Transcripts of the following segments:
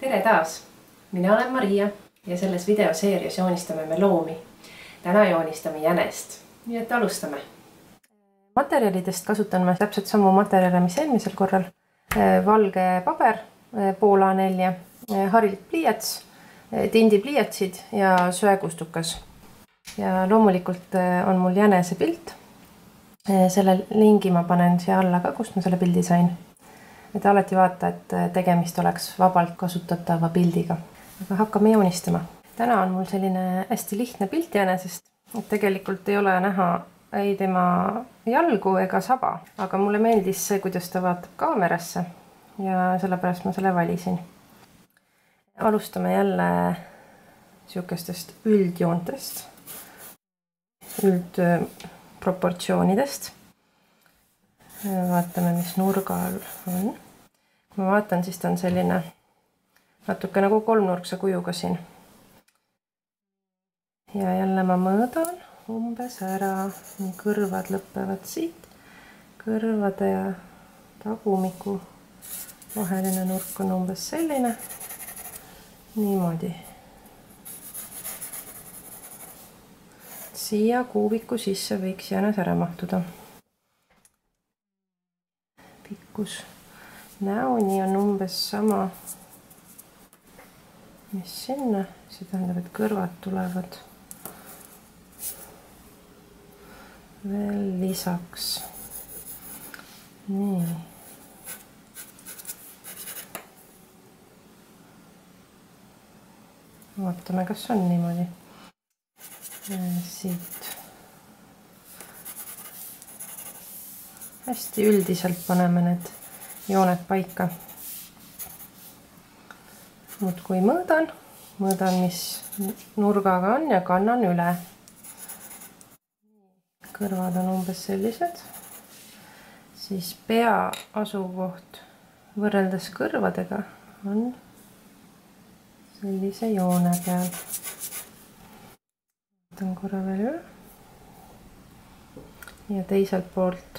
Tere taas! Mina olen Maria ja selles videoseerias joonistame me loomi. Täna joonistame jänest, nii et alustame. Materjalidest kasutan ma täpselt samu materjale, mis eelmisel korral. Valge paber, pool A4, harilik pliiats, tindipliiatsid ja söekustukas. Ja loomulikult on mul jänese pilt. Selle lingi ma panen siia alla ka, kust ma selle pildi sain. Et alati vaata, et tegemist oleks vabalt kasutatava pildiga. Aga hakkame joonistama. Täna on mul selline hästi lihtne pilt jänesest. Et tegelikult ei ole näha ei tema jalgu ega saba. Aga mulle meeldis see, kuidas ta vaatab kaamerasse. Ja sellepärast ma selle valisin. Alustame jälle sihukestest üldjoontest. Üldproportsioonidest. Vaatame, mis nurga all on. Kui ma vaatan, siis ta on selline natuke nagu kolmnurkse kujuga siin. Ja jälle ma mõõdan umbes ära. Kõrvad lõpevad siit. Kõrvade ja tagumiku vaheline nurk on umbes selline. Niimoodi. Siia kuubiku sisse võiks jänes ära mahtuda. Pikkus näoni on umbes sama, mis sinna. See tähendab, et kõrvad tulevad veel lisaks. Nii. Vaatame, kas on niimoodi. Siit. Hästi üldiselt paneme need jooned paika. Muudkui mõõdan, mis nurgaga on ja kannan üle. Kõrvad on umbes sellised. Siis pea asukoht võrreldes kõrvadega on sellise joone peal. Võtan korra veel üle. Ja teiselt poolt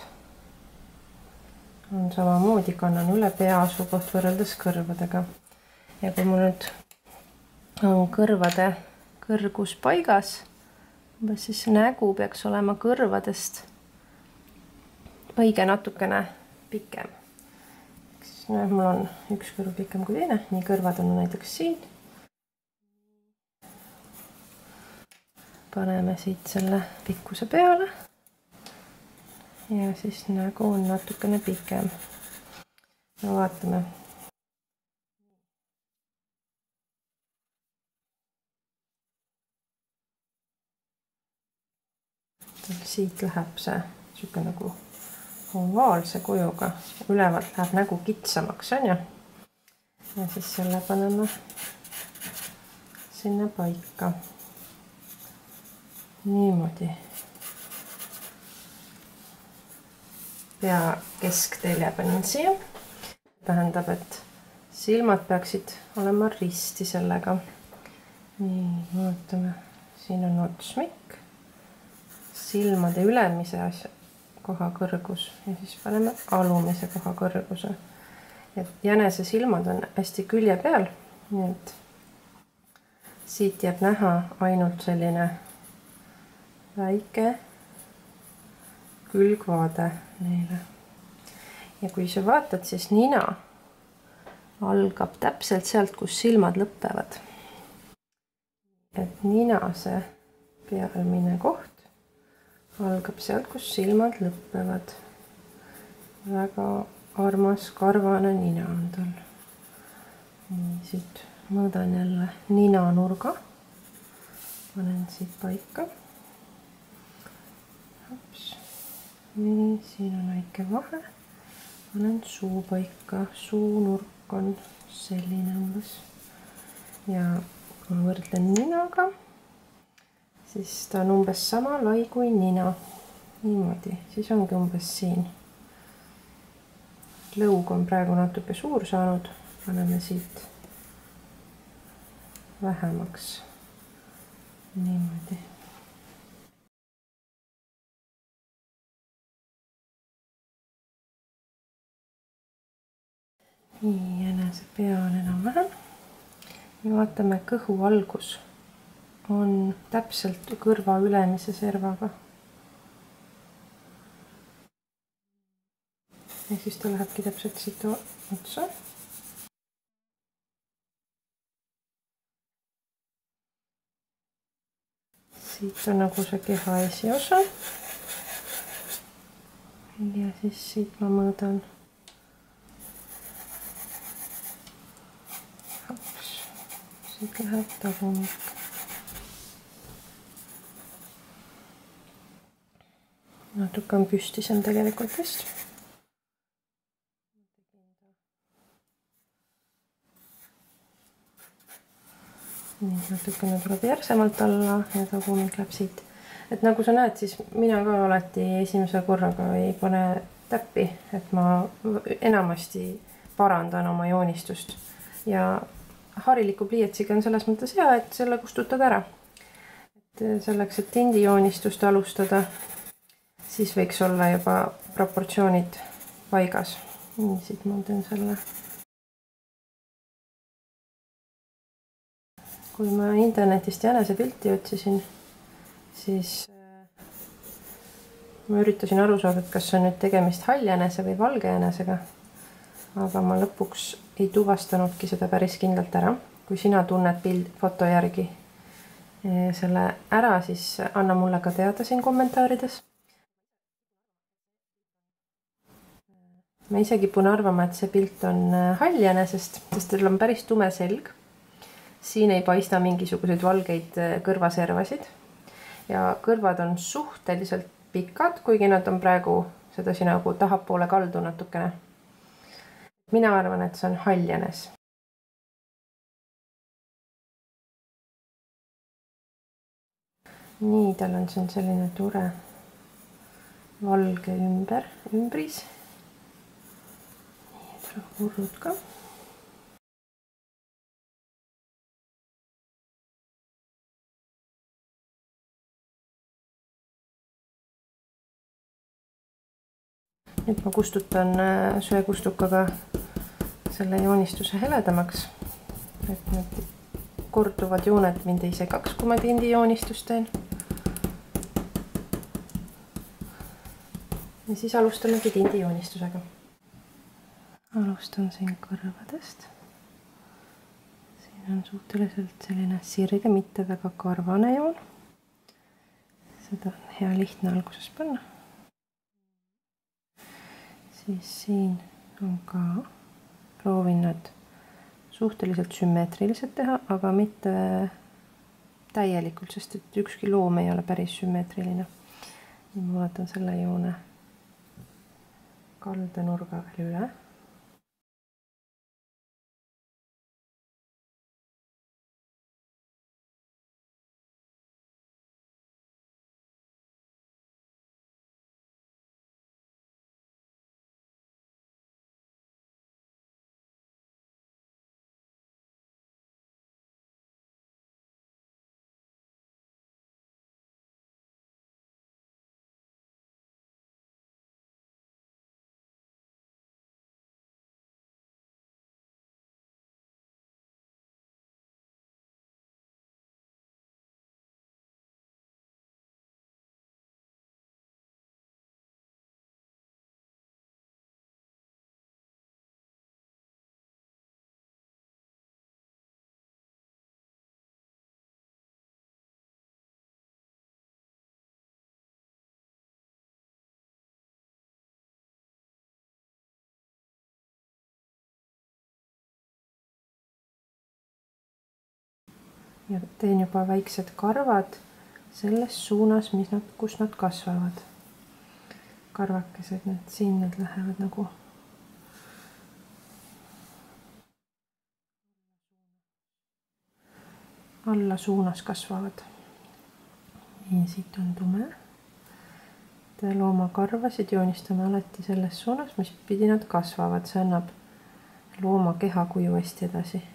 on samamoodi, kannan üle pea asukoht võrreldes kõrvadega. Ja kui mul nüüd on kõrvade kõrgus paigas, siis nägu peaks olema kõrvadest õige natukene pikem. Mul on üks kõrv pikem kui teine, nii kõrvad on näiteks siin. Paneme siit selle pikkuse peale. Ja siis nägu on natukene pikem. Ja vaatame. Siit läheb see siuke nagu ovaalse kujuga. Ülevalt läheb nägu kitsamaks, on ju? Ja siis selle paneme sinna paika. Niimoodi. Pea kesktelje panin siia. Tähendab, et silmad peaksid olema risti sellega. Nii, vaatame. Siin on otsmik. Silmade ülemise koha kõrgus. Ja siis paneme alumise koha kõrguse. Et jänese silmad on hästi külje peal. Nii et siit jääb näha ainult selline väike külgvaade neile. Ja kui sa vaatad, siis nina algab täpselt sealt, kus silmad lõppevad. Et nina see pealmine koht algab sealt, kus silmad lõppevad. Väga armas karvane nina on tal. Nii, siit mõõdan jälle nina nurga. Panen siit paika. Nii, siin on väike vahe. Panen suu paika. Suu nurk on selline umbes. Ja kui ma võrdlen ninaga, siis ta on umbes sama lai kui nina. Niimoodi. Siis ongi umbes siin. Lõug on praegu natuke suur saanud. Paneme siit vähemaks. Niimoodi. Nii, jänese pea on enam vähem. vaatame, kõhu algus on täpselt kõrva ülemise servaga. Ja siis ta lähebki täpselt siit otsa. Siit on nagu see keha esiosa. Ja siis siit ma mõõdan. Siit läheb tagumik. Natuke on püstisem tegelikult vist. Nii, natukene tuleb järsemalt alla ja tagumik läheb siit. Et nagu sa näed, siis mina ka alati esimese korraga ei pane täppi, et ma enamasti parandan oma joonistust. Ja hariliku pliiatsiga on selles mõttes hea, et selle kustutad ära. Et selleks, et tindijoonistust alustada, siis võiks olla juba proportsioonid paigas. Nii, siit ma teen selle. Kui ma internetist jänese pilti otsisin, siis ma üritasin aru saada, et kas on nüüd tegemist halljänese või valgejänesega. Aga ma lõpuks ei tuvastanudki seda päris kindlalt ära. Kui sina tunned foto järgi selle ära, siis anna mulle ka teada siin kommentaarides. Ma ise kipun arvama, et see pilt on halljänesest, sest tal on päris tume selg. Siin ei paista mingisuguseid valgeid kõrvaservasid ja kõrvad on suhteliselt pikad, kuigi nad on praegu sedasi nagu tahapoole kaldu natukene. Mina arvan, et see on halljänes. Nii, tal on siin selline tore valge ümbris. Nii, tuleb urrud ka. Nüüd ma kustutan söekustukaga selle joonistuse heledamaks, et need korduvad jooned mind ei segaks, kui ma tindijoonistust teen. Ja siis alustamegi tindijoonistusega. Alustan siin kõrvadest. Siin on suhteliselt selline sirge, mitte väga karvane joon. Seda on hea lihtne alguses panna. Siis siin on ka, proovin nad suhteliselt sümmeetriliselt teha, aga mitte täielikult, sest et ükski loom ei ole päris sümmeetriline. Ma vaatan selle joone kaldenurga veel üle. Ja teen juba väiksed karvad selles suunas, kus nad kasvavad. Karvakesed, siin need lähevad nagu alla suunas kasvavad. Ja siit on tume. Looma karvasid joonistame alati selles suunas, mis pidi nad kasvavad. See annab looma keha kuju hästi edasi.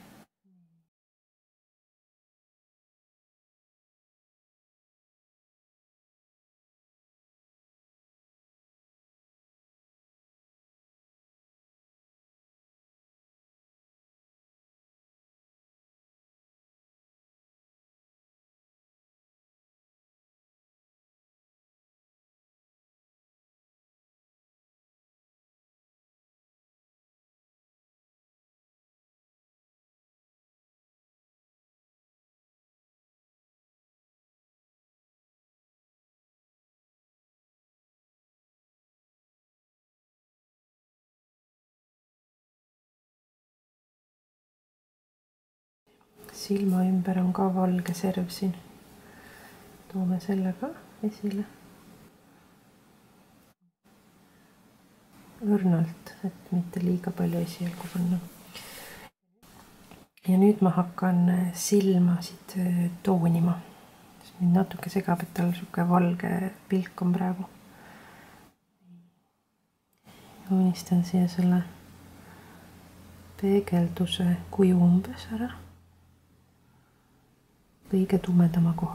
silma ümber on ka valge serv siin. Toome selle ka esile. Õrnalt, et mitte liiga palju esialgu panna. Ja nüüd ma hakkan silmasid toonima. Mind natuke segab, et tal suke valge pilk on praegu. Joonistan siia selle peegelduse kuju umbes ära. Kõige tumedama koha.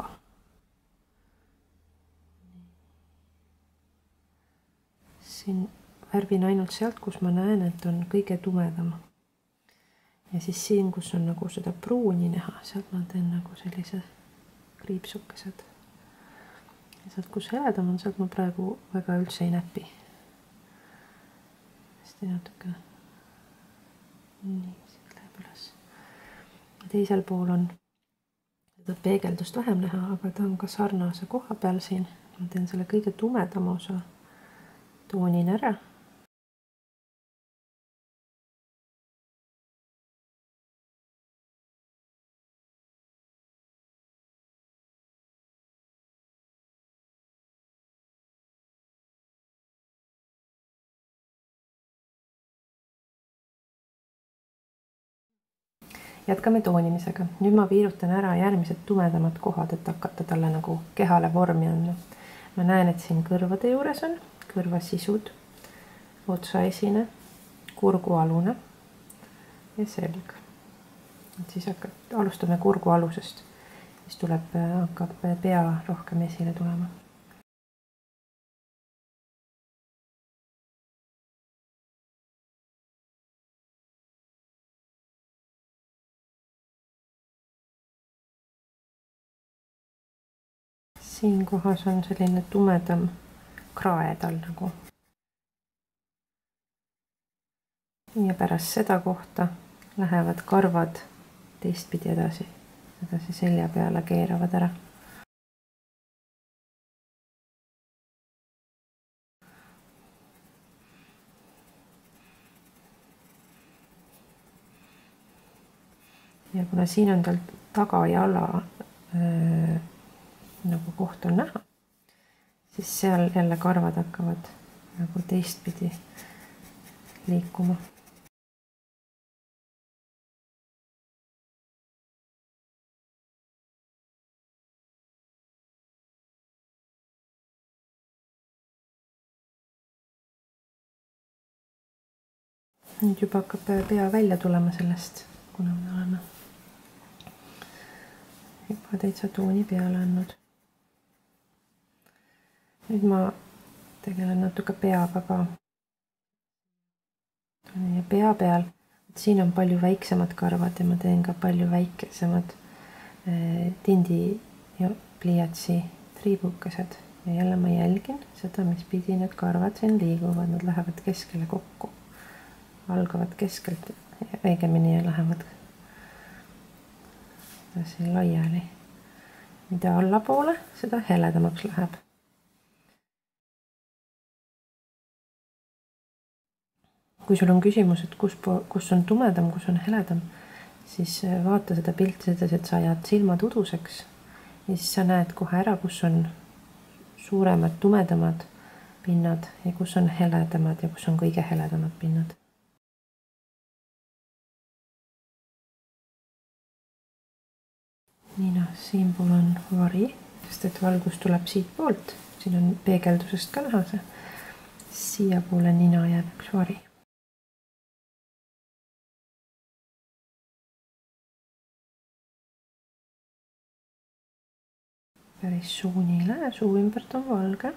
Siin värvin ainult sealt, kus ma näen, et on kõige tumedam. Ja siis siin, kus on nagu seda pruuni näha, sealt ma teen nagu sellise kriipsukesed. Ja sealt, kus heledam on, sealt ma praegu väga üldse ei näpi. Hästi natuke. Nii, siit läheb üles. Ja teisel pool on seda peegeldust vähem näha, aga ta on ka sarnase koha peal siin. Ma teen selle kõige tumedama osa. Toonin ära. Jätkame toonimisega. Nüüd ma viirutan ära järgmised tumedamad kohad, et hakata talle nagu kehale vormi andma. Ma näen, et siin kõrvade juures on kõrvasisud, otsaesine, kurgualune ja selg. Et siis alustame kurgualusest. Siis hakkab pea rohkem esile tulema. Siin kohas on selline tumedam krae tal nagu. Ja pärast seda kohta lähevad karvad teistpidi edasi selja peale keeravad ära. Ja kuna siin on tal tagajala nagu koht on näha, siis seal jälle karvad hakkavad nagu teistpidi liikuma. Nüüd juba hakkab pea välja tulema sellest, kuna me oleme juba täitsa tooni peale andnud. Nüüd ma tegelen natuke peaga ka. Ja pea peal, siin on palju väiksemad karvad ja ma teen ka palju väikesemad tindi ja pliiatsi triibukesed. Ja jälle ma jälgin seda, mis pidi need karvad siin liiguvad, nad lähevad keskele kokku. Algavad keskelt, õigemini ja lähevad siin laiali. Mida allapoole, seda heledamaks läheb. Kui sul on küsimus, et kus on tumedam, kus on heledam, siis vaata seda pilti sedasi, et sa ajad silmad uduseks ja siis sa näed kohe ära, kus on suuremad, tumedamad pinnad ja kus on heledamad ja kus on kõige heledamad pinnad. Nina, siinpool on vari, sest et valgus tuleb siit poolt. Siin on peegeldusest ka näha see. Siia poole nina jääb üks vari. Päris suuni ei lähe, suu ümbert on valge.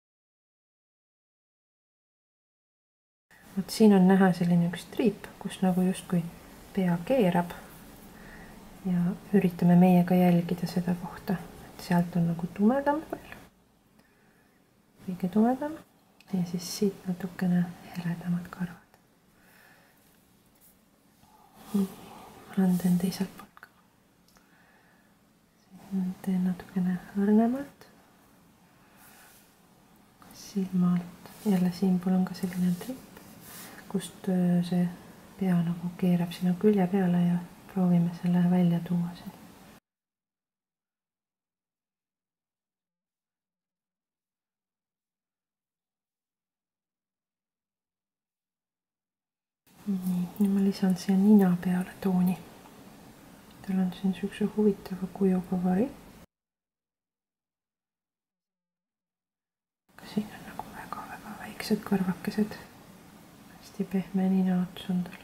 Võt siin on näha selline üks triip, kus nagu justkui pea keerab. Ja üritame meiega jälgida seda kohta, et sealt on nagu tumedam veel. Kõige tumedam. Ja siis siit natukene heledamad karvad. Ma teen teiselt poolt ka. Teen natukene õrnemalt. Silmalt. Jälle siinpool on ka selline tripp, kust see pea nagu keerab sinna külje peale ja proovime selle välja tuua siin. Nii, nüüd ma lisan siia nina peale tooni. Tal on siin sükse huvitava kujuga vari. Siin on nagu väga-väga väiksed kõrvakesed. Hästi pehme nina ots on tal.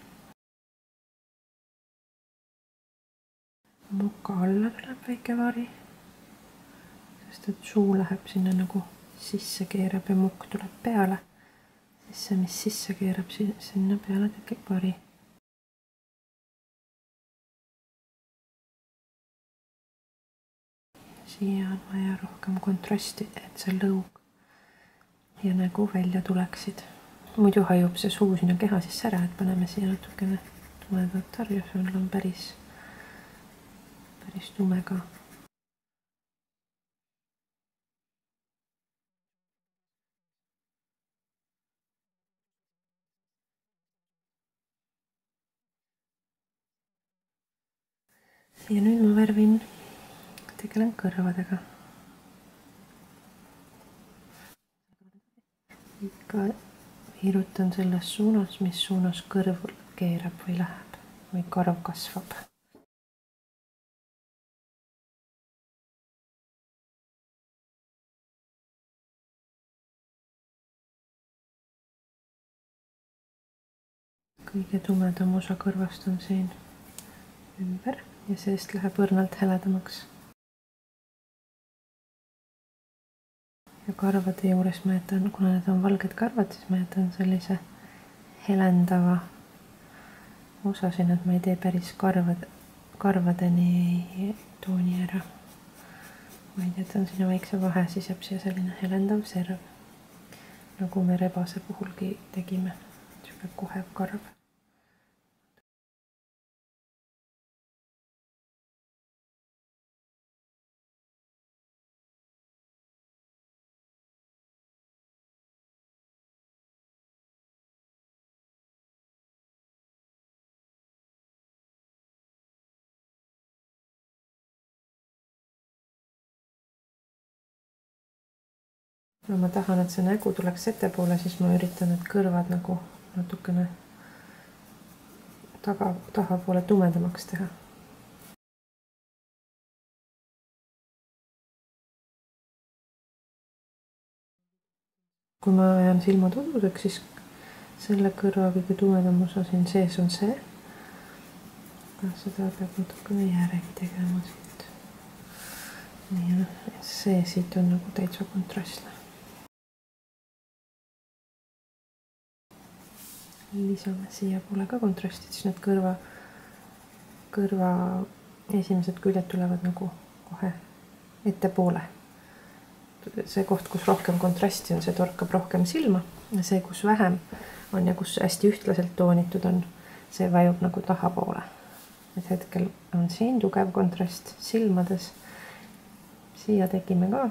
Muka alla tuleb väike vari, sest et suu läheb sinna nagu sisse keerab ja mukk tuleb peale. Siis see, mis sisse keerab, sinna peale tekib vari. Siia on vaja rohkem kontrasti, et see lõug ja nägu välja tuleksid. Muidu hajub see suu sinna keha sisse ära, et paneme siia natukene tumedat harju, sul on päris tume ka. Ja nüüd ma tegelen kõrvadega. Ikka viirutan selles suunas, mis suunas kõrv keerab või läheb või karv kasvab. Kõige tumedam osa kõrvast on siin ümber ja seest läheb õrnalt heledamaks. Ja karvade juures ma jätan, kuna need on valged karvad, siis ma jätan sellise helendava osa siin, et ma ei tee päris karvadeni tooni ära. Vaid jätan sinna väikse vahe, siis jääb siia selline helendav serv, nagu me rebase puhulgi tegime. Siuke kohev karv. No ma tahan, et see nägu tuleks ettepoole, siis ma üritan need kõrvad nagu natukene tahapoole tumedamaks teha. Kui ma ajan silmad uduseks, siis selle kõrva kõige tumedam osa siin sees on see. Seda peab natukene järgi tegema siit. Nii, see siit on nagu täitsa kontrastne. Lisame siia poole ka kontrastid, siis need kõrva esimesed küljed tulevad nagu kohe ettepoole. See koht, kus rohkem kontrasti on, see torkab rohkem silma ja see, kus vähem on ja kus hästi ühtlaselt toonitud on, see vajub nagu tahapoole. Et hetkel on siin tugev kontrast silmades. Siia tegime ka.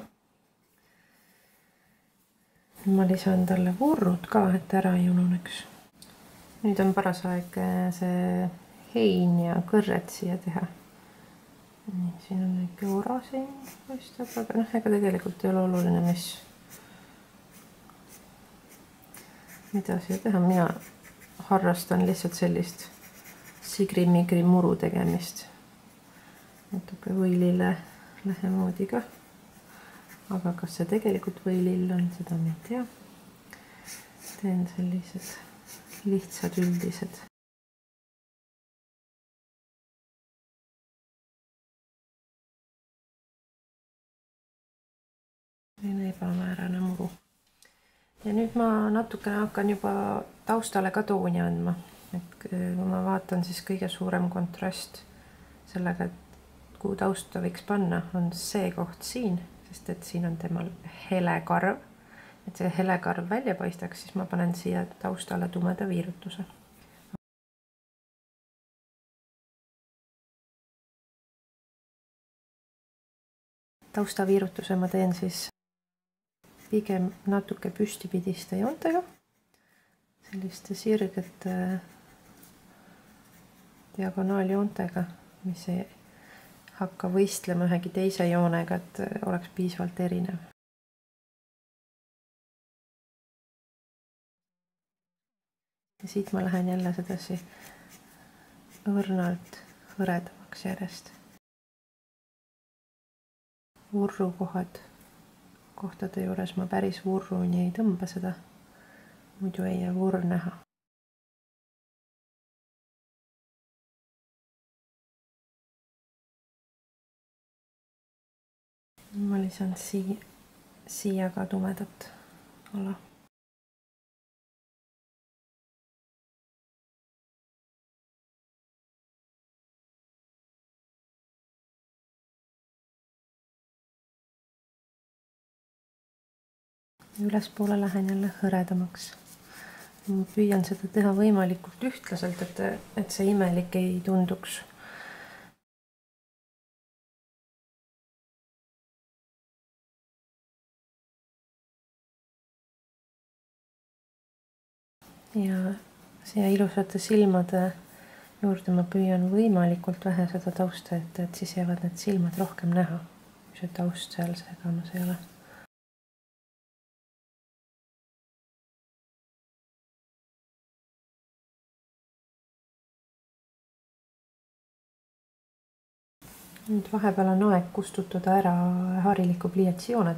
Ma lisan talle vurrud ka, et ära ei ununeks. Nüüd on paras aeg see hein ja kõrred siia teha. Nii, siin on ikka ora siin paistab, aga ega tegelikult ei ole oluline, mida siia teha. Mina harrastan lihtsalt sellist sigri-migri muru tegemist. Natuke võilille lähemoodi ka. Aga kas see tegelikult võilill on, seda ma ei tea. Teen sellised lihtsad üldised. Selline ebamäärane muru. Ja nüüd ma natukene hakkan juba taustale ka tooni andma. Et kui ma vaatan, siis kõige suurem kontrast sellega, et kuhu tausta võiks panna, on see koht siin, sest et siin on temal hele karv. Et see hele karv välja paistaks, siis ma panen siia taustale tumeda viirutuse. Taustaviirutuse ma teen siis pigem natuke püstipidiste joontega. Selliste sirgete diagonaaljoontega, mis ei hakka võistlema ühegi teise joonega, et oleks piisavalt erinev. Ja siit ma lähen jälle sedasi õrnalt hõredamaks järjest. Vurrukohad, kohtade juures ma päris vurruni ei tõmba seda, muidu ei jää vurr näha. Ma lisan siia ka tumedat ala. Ülespoole lähen jälle hõredamaks. Ma püüan seda teha võimalikult ühtlaselt, et see imelik ei tunduks. Ja siia ilusate silmade juurde ma püüan võimalikult vähe seda tausta ette, et siis jäävad need silmad rohkem näha, kui see taust seal segamas ei ole. Nüüd vahepeal on aeg kustutada ära hariliku pliiatsi jooned.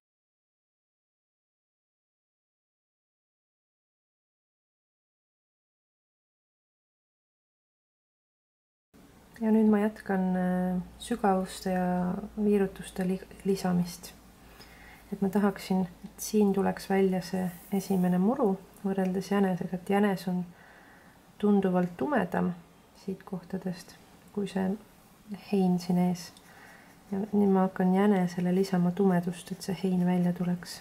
Ja nüüd ma jätkan sügavuste ja viirutuste lisamist. Et ma tahaksin, et siin tuleks välja see esimene muru võrreldes jänesega, et jänes on tunduvalt tumedam siit kohtadest, kui see hein siin ees. Ja nüüd ma hakkan jänesele lisama tumedust, et see hein välja tuleks.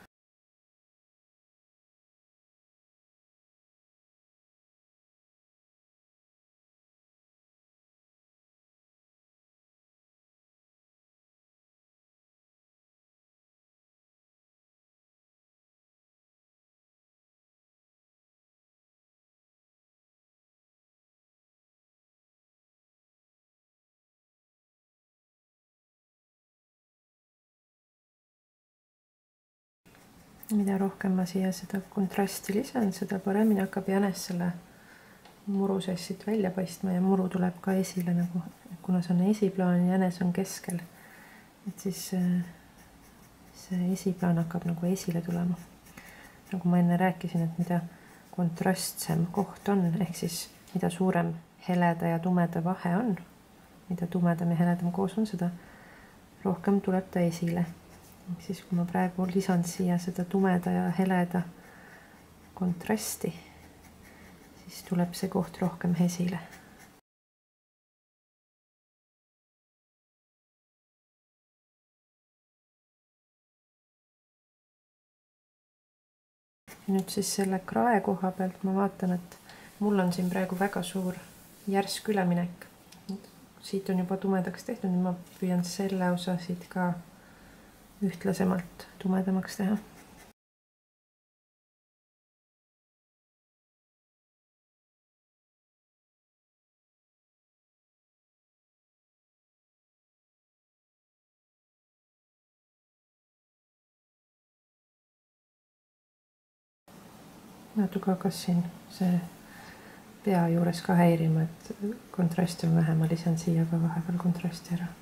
Mida rohkem ma siia seda kontrasti lisan, seda paremini hakkab jänes selle muru sees siit välja paistma ja muru tuleb ka esile, nagu, kuna see on esiplaan ja jänes on keskel. Et siis see esiplaan hakkab nagu esile tulema. Nagu ma enne rääkisin, et mida kontrastsem koht on, ehk siis mida suurem heleda ja tumeda vahe on, mida tumedam ja heledam koos on, seda rohkem tuleb ta esile. Siis kui ma praegu lisan siia seda tumeda ja heleda kontrasti, siis tuleb see koht rohkem esile. Ja nüüd siis selle krae koha pealt ma vaatan, et mul on siin praegu väga suur järsk üleminek. Siit on juba tumedaks tehtud, nüüd ma püüan selle osa siit ka ühtlasemalt tumedamaks teha. Natuke hakkas siin see pea juures ka häirima, et kontrasti on vähe, ma lisan siia ka vahepeal kontrasti ära.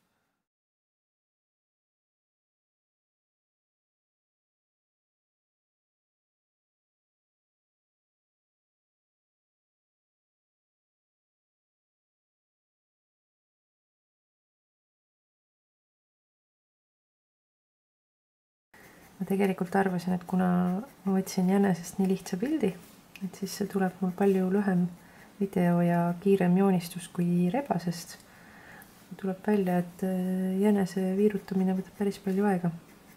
Ma tegelikult arvasin, et kuna ma võtsin jänesest nii lihtsa pildi, et siis see tuleb mul palju lühem video ja kiirem joonistus kui rebasest. Tuleb välja, et jänese viirutamine võtab päris palju aega.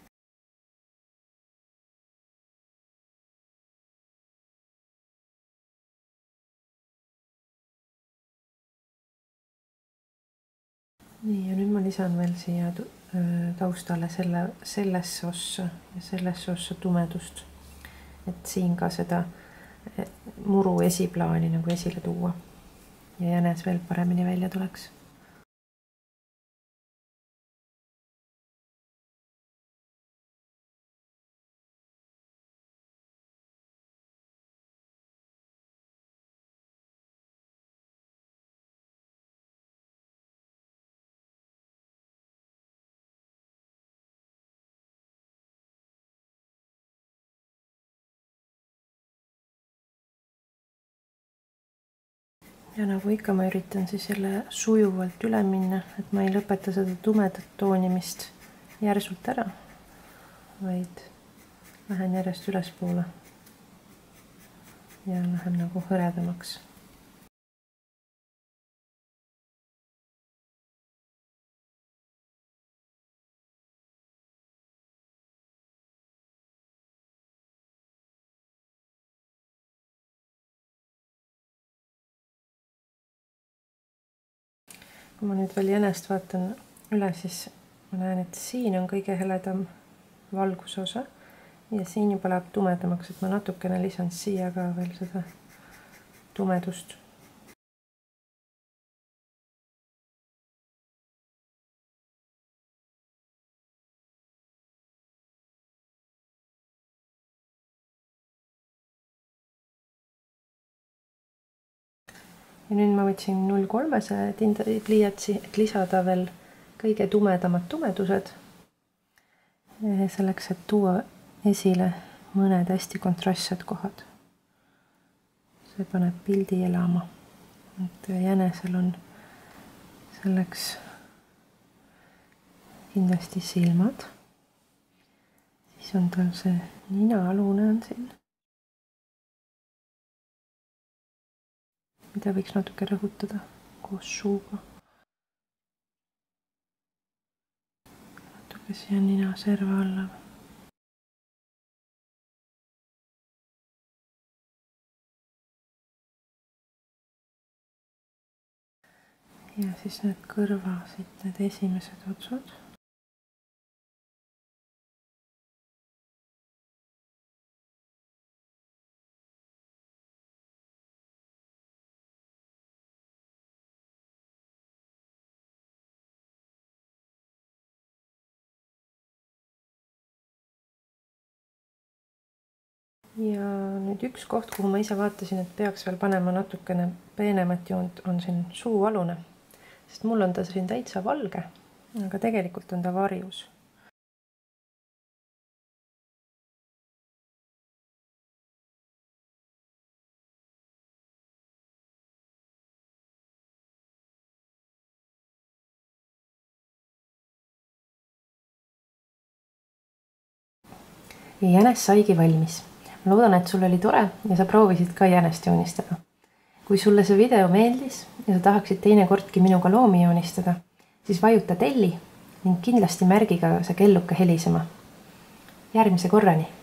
Nii, ja nüüd ma lisan veel siia taustale sellesse ossa ja sellesse ossa tumedust, et siin ka seda muru esiplaani nagu esile tuua. ja jänes veel paremini välja tuleks. Ja nagu ikka, ma üritan siis jälle sujuvalt üle minna, et ma ei lõpeta seda tumedat toonimist järsult ära, vaid lähen järjest ülespoole ja lähen nagu hõredamaks. Kui ma nüüd veel jänest vaatan üle, siis ma näen, et siin on kõige heledam valguse osa ja siin juba läheb tumedamaks, et ma natukene lisan siia ka veel seda tumedust. Ja nüüd ma võtsin 0,3 pliiatsi, et lisada veel kõige tumedamad tumedused. Selleks, et tuua esile mõned hästi kontrastsed kohad. See paneb pildi elama. Et jänesel on selleks kindlasti silmad. Siis on tal see ninaalune on siin, mida võiks natuke rõhutada koos suuga. Natuke siia nina serva alla. Ja siis need kõrvasid, need esimesed otsad. Ja nüüd üks koht, kuhu ma ise vaatasin, et peaks veel panema natukene peenemat joont, on siin suualune. Sest mul on ta siin täitsa valge, aga tegelikult on ta varjus. Ja jänes saigi valmis. Ma loodan, et sul oli tore ja sa proovisid ka jänest joonistada. Kui sulle see video meeldis ja sa tahaksid teinekordki minuga loomi joonistada, siis vajuta telli ning kindlasti märgi ka see kelluke helisema. Järgmise korrani!